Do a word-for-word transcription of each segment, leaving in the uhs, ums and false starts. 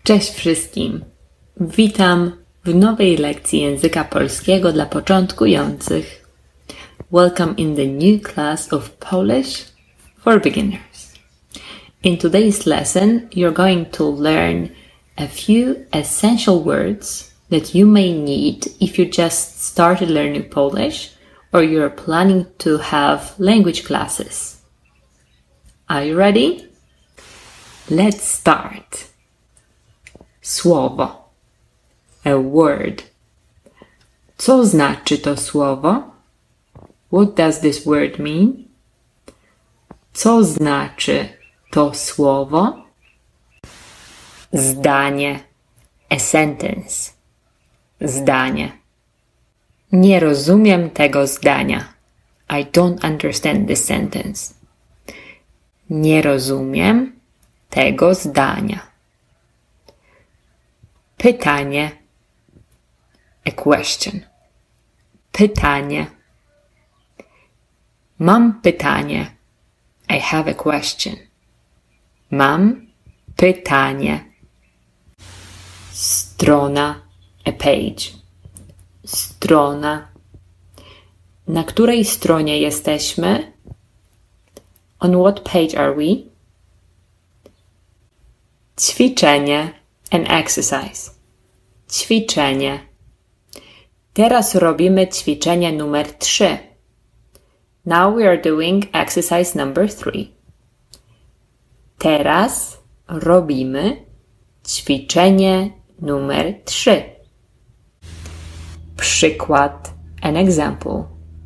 Cześć wszystkim! Witam w nowej lekcji języka polskiego dla początkujących. Welcome in the new class of Polish for beginners. In today's lesson, you're going to learn a few essential words that you may need if you just started learning Polish or you're planning to have language classes. Are you ready? Let's start. Słowo. A word. Co znaczy to słowo? What does this word mean? Co znaczy to słowo? Zdanie. A sentence. Zdanie. Nie rozumiem tego zdania. I don't understand this sentence. Nie rozumiem tego zdania. Pytanie. A question. Pytanie. Mam pytanie. I have a question. Mam pytanie. Strona. A page. Strona. Na której stronie jesteśmy? On what page are we? Ćwiczenie. An exercise. Ćwiczenie. Teraz robimy ćwiczenie numer trzy. Now we are doing exercise number three. Teraz robimy ćwiczenie numer trzy. Przykład. An example.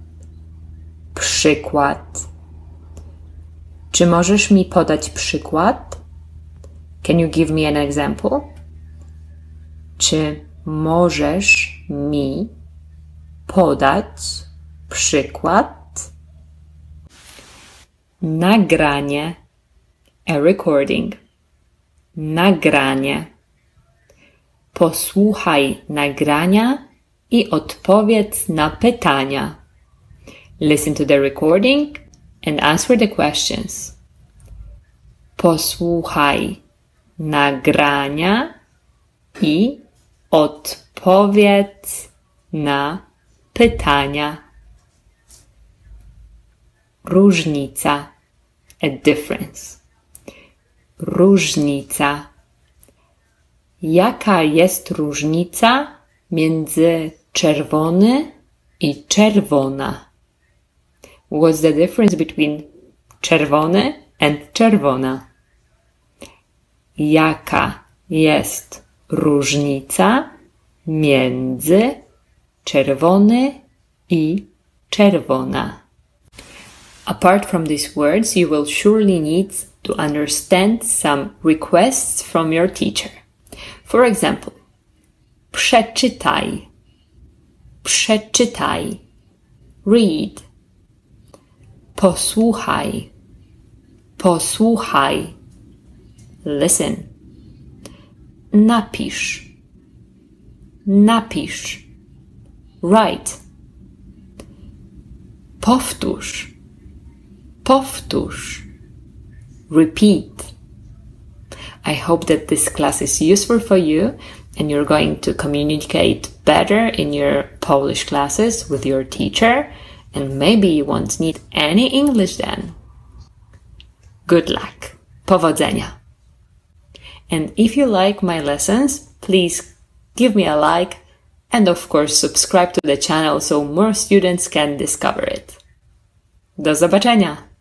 Przykład. Czy możesz mi podać przykład? Can you give me an example? Czy możesz mi podać przykład? Nagranie. A recording. Nagranie. Posłuchaj nagrania i odpowiedz na pytania. Listen to the recording and answer the questions. Posłuchaj nagrania i odpowiedz na pytania. Różnica. A difference. Różnica. Jaka jest różnica między czerwony i czerwona? What's the difference between czerwony and czerwona? Jaka jest różnica między czerwony i czerwona? Apart from these words, you will surely need to understand some requests from your teacher. For example, przeczytaj. Przeczytaj. Read. Posłuchaj. Posłuchaj. Listen. Napisz. Napisz. Write. Powtórz. Powtórz. Repeat. I hope that this class is useful for you and you're going to communicate better in your Polish classes with your teacher, and maybe you won't need any English then. Good luck. Powodzenia. And if you like my lessons, please give me a like and of course subscribe to the channel so more students can discover it. Do zobaczenia!